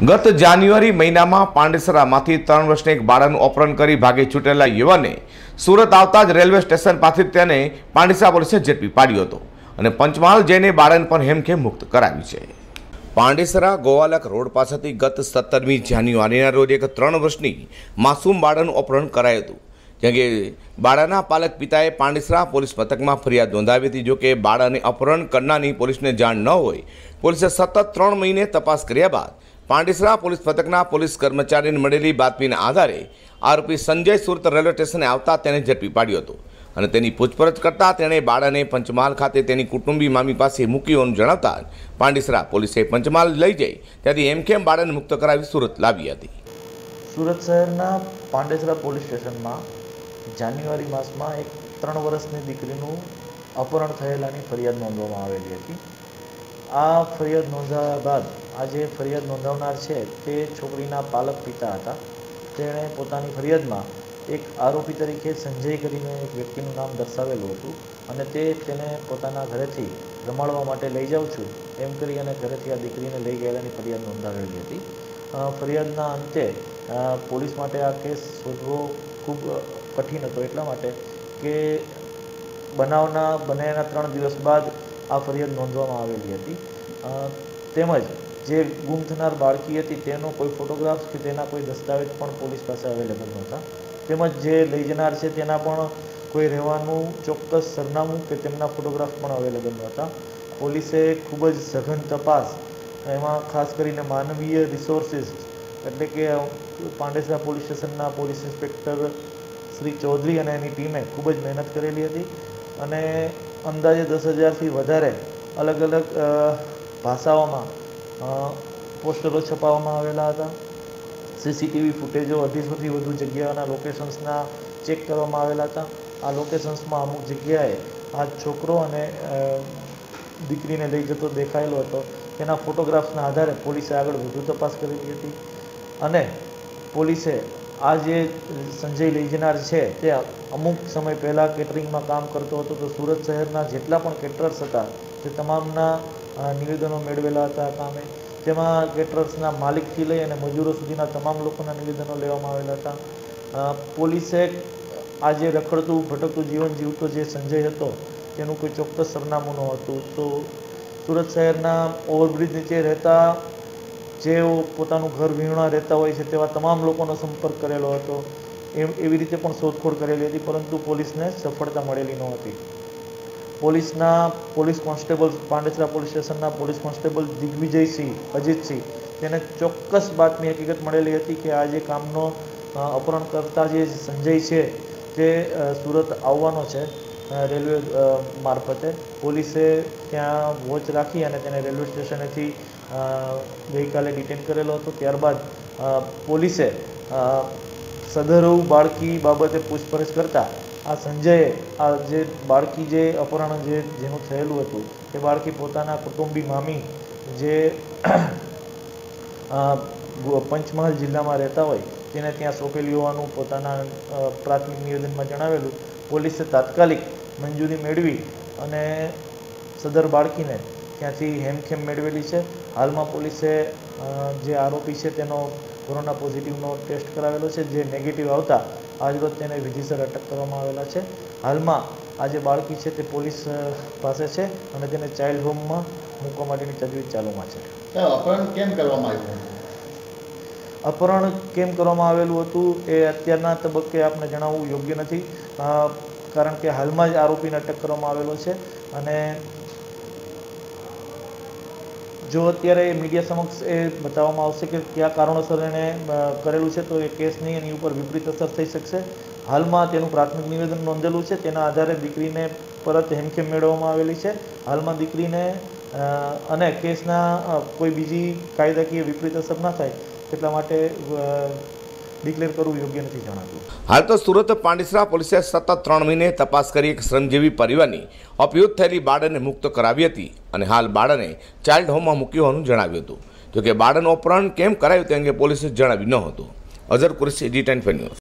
ગત જાન્યુઆરી મહિનામાં પાંડેસરામાંથી 3 વર્ષના એક બાળકનું અપહરણ કરી ભાગી છૂટેલા યુવાને સુરત આવતા જ રેલવે સ્ટેશન પાસેથી તેને પાંડેસરા પોલીસે ઝડપી પાડ્યો હતો અને પંચમહાલ જઈને બાળકને પણ હેમખેમ મુક્ત કરાવ્યું છે। પાંડેસરા ગોવાલક રોડ પાસેથી ગત 17મી જાન્યુઆરીના રોજ એક 3 વર્ષની માસૂમ બાળકનું અપહરણ કરાયું હતું, જેમ કે બાળકના પાલક પિતાએ પાંડેસરા પોલીસ મથકમાં ફરિયાદ નોંધાવી હતી। જો કે બાળકને અપહરણ કરનારની પોલીસને જાણ ન હોય, પોલીસે સતત 3 મહિને તપાસ કર્યા બાદ પાંડેસરા પોલીસ મથકના પોલીસ કર્મચારીને મળેલી બાતમીના આધારે આરોપી સંજય સુરત રેલવે સ્ટેશને આવતા તેને ઝડપી પાડ્યો હતો અને તેની પૂછપરછ કરતા તેણે બાળકને પંચમહાલ ખાતે તેની કુટુંબી મામી પાસે મૂકી હોવાનું જણાવતા પાંડેસરા પોલીસે પંચમહાલ લઈ જઈ ત્યાંથી હેમખેમ બાળકને મુક્ત કરાવી સુરત લાવી હતી। સુરત શહેરના પાંડેસરા પોલીસ સ્ટેશનમાં જાન્યુઆરી માસમાં એક 3 વર્ષની દીકરીનું અપહરણ થયેલાની ફરિયાદ નોંધવામાં આવેલી હતી। આ ફરિયાદ નોંધાવ્યા બાદ આજે ફરિયાદ નોંધાવનાર છે તે છોકરીના પાલક પિતા હતા। તેણે પોતાની ફરિયાદમાં એક આરોપી તરીકે સંજય કરીને એક વ્યક્તિનું નામ દર્શાવેલું હતું અને તેને પોતાના ઘરેથી રમાડવા માટે લઈ જાઉં છું એમ કરી અને ઘરેથી આ દીકરીને લઈ ગયેલાની ફરિયાદ નોંધાવેલી હતી। ફરિયાદના અંતે પોલીસ માટે આ કેસ શોધવો ખૂબ કઠિન હતો, એટલા માટે કે બનાવના 3 દિવસ બાદ આ ફરિયાદ નોંધવામાં આવેલી હતી। તેમજ જે ગુમ થનાર બાળકી હતી તેનો કોઈ ફોટોગ્રાફ્સ કે તેના કોઈ દસ્તાવેજ પણ પોલીસ પાસે અવેલેબલ નહોતા, તેમજ જે લઈ જનાર છે તેના પણ કોઈ રહેવાનું ચોક્કસ સરનામું કે તેમના ફોટોગ્રાફ પણ અવેલેબલ નહોતા। પોલીસે ખૂબ જ સઘન તપાસ, એમાં ખાસ કરીને માનવીય રિસોર્સિસ એટલે કે પાંડેસરા પોલીસ સ્ટેશનના પોલીસ ઇન્સ્પેક્ટર શ્રી ચૌધરી અને એની ટીમે ખૂબ જ મહેનત કરેલી હતી અને અંદાજે 10,000થી વધારે અલગ અલગ ભાષાઓમાં પોસ્ટરો છપાવવામાં આવેલા હતા। સીસીટીવી ફૂટેજો 250થી વધુ જગ્યાઓના લોકેશન્સના ચેક કરવામાં આવેલા હતા। આ લોકેશન્સમાં અમુક જગ્યાએ આ છોકરો અને દીકરીને લઈ જતો દેખાયેલો હતો, તેના ફોટોગ્રાફ્સના આધારે પોલીસે આગળ વધુ તપાસ કરેલી હતી અને પોલીસે આ જે સંજય લઈ જનાર છે તે અમુક સમય પહેલાં કેટરિંગમાં કામ કરતો હતો, તો સુરત શહેરના જેટલા પણ કેટરર્સ હતા તે તમામના નિવેદનો મેળવેલા હતા કામે, જેમાં કેટરર્સના માલિકથી લઈ અને મજૂરો સુધીના તમામ લોકોના નિવેદનો લેવામાં આવેલા હતા। પોલીસે આ જે રખડતું ભટકતું જીવન જીવતો જે સંજય હતો તેનું કોઈ ચોક્કસ સરનામું ન હતું, તો સુરત શહેરના ઓવરબ્રિજ નીચે રહેતા જેઓ પોતાનું ઘર વીણવા રહેતા હોય છે તેવા તમામ લોકોનો સંપર્ક કરેલો હતો। એવી રીતે પણ શોધખોળ કરેલી હતી, પરંતુ પોલીસને સફળતા મળેલી નહોતી। પોલીસ કોન્સ્ટેબલ પાંડેસરા પોલીસ સ્ટેશનના પોલીસ કોન્સ્ટેબલ દિગ્વિજયસિંહ અજીતસિંહ તેને ચોક્કસ બાતમી હકીકત મળેલી હતી કે આ જે કામનો અપહરણ કરતા જે સંજય છે તે સુરત આવવાનો છે રેલવે મારફતે। પોલીસે ત્યાં વોચ રાખી અને તેને રેલવે સ્ટેશનેથી ગઈકાલે ડિટેન કરેલો હતો। ત્યારબાદ પોલીસે સદરુ બાળકી બાબતે પૂછપરછ કરતા આ સંજયે આ જે બાળકી જે અપહરણ જેનું થયેલું હતું તે બાળકી પોતાના કુટુંબી મામી જે પંચમહાલ જિલ્લામાં રહેતા હોય તેને ત્યાં સોંપેલી હોવાનું પોતાના પ્રાથમિક નિવેદનમાં જણાવેલું। પોલીસે તાત્કાલિક મંજૂરી મેળવી અને સદર બાળકીને ત્યાંથી હેમખેમ મેળવેલી છે। હાલમાં પોલીસે જે આરોપી છે તેનો કોરોના પોઝિટિવનો ટેસ્ટ કરાવેલો છે, જે નેગેટિવ આવતા આજરોજ તેને વિધિસર અટક કરવામાં આવેલા છે। હાલમાં આ જે બાળકી છે તે પોલીસ પાસે છે અને તેને ચાઇલ્ડ હોમમાં મૂકવા માટેની તજવીજ ચાલુમાં છે। અપહરણ કેમ કરવામાં આવ્યું? અપહરણ કેમ કરવામાં આવેલું હતું એ અત્યારના તબક્કે આપને જણાવવું યોગ્ય નથી, કારણ કે હાલમાં જ આરોપીને અટક કરવામાં આવેલો છે અને જો અત્યારે મીડિયા સમક્ષ એ બતાવવામાં આવશે કે કયા કારણોસર એણે કરેલું છે તો એ કેસની એની ઉપર વિપરીત અસર થઈ શકશે। હાલમાં તેનું પ્રાથમિક નિવેદન નોંધેલું છે, તેના આધારે દીકરીને પરત હેમખેમ મેળવવામાં આવેલી છે। હાલમાં દીકરીને અને કેસના કોઈ બીજી કાયદાકીય વિપરીત અસર ના થાય એટલા માટે ડિક્લેર કરવું યોગ્ય નથી જણાતું। હાલ તો સુરત પાંડેસરા પોલીસે સતત 3 મહિને તપાસ કરી એક શ્રમજીવી પરિવારની અપહૃત થયેલી બાળકને મુક્ત કરાવી હતી અને હાલ બાળકને ચાઇલ્ડ હોમમાં મૂક્યું હોવાનું જણાવ્યું હતું। જોકે બાળકનું અપહરણ કેમ કરાયું તે અંગે પોલીસે જણાવ્યું ન હતું। Azhar Qureshi, G10 news.